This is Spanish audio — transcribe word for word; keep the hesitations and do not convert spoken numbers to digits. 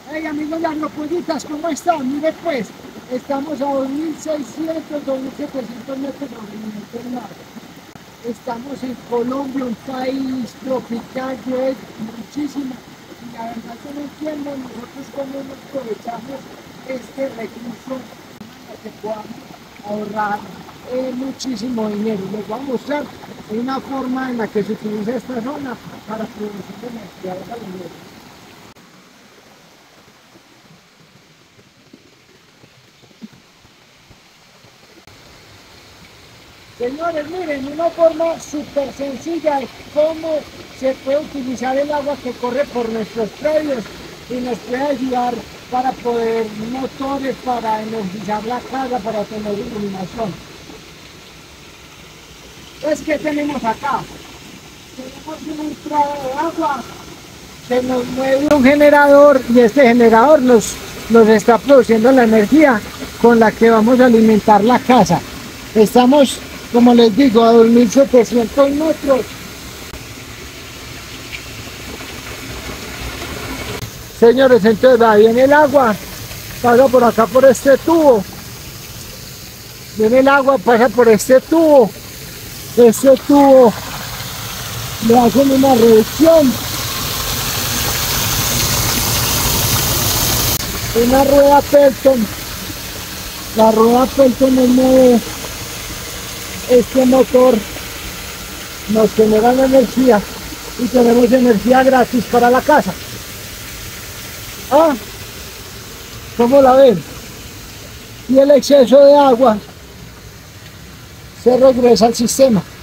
Hey amigos de Agropollitas, ¿cómo están? Mire pues, estamos a dos mil seiscientos, dos mil setecientos metros sobre el nivel del mar. Estamos en Colombia, un país tropical, llueve muchísimo. Y la verdad yo no entiendo nosotros cómo no aprovechamos este recurso para que podamos ahorrar eh, muchísimo dinero. Les voy a mostrar una forma en la que se utiliza esta zona para producir energía de alimentos. Señores, miren, una forma súper sencilla de cómo se puede utilizar el agua que corre por nuestros predios y nos puede ayudar para poder motores, para energizar la casa, para tener iluminación. Entonces, ¿qué tenemos acá? Tenemos una entrada de agua que nos mueve un generador y este generador nos, nos está produciendo la energía con la que vamos a alimentar la casa. Estamos, como les digo, a dos mil setecientos metros. Señores, entonces va, viene el agua, pasa por acá por este tubo. Viene el agua, pasa por este tubo. Este tubo le hacen una reducción. Una rueda Pelton. La rueda Pelton nos mueve este motor, nos genera la energía y tenemos energía gratis para la casa. Ah, ¿cómo la ven? Y el exceso de agua se regresa al sistema.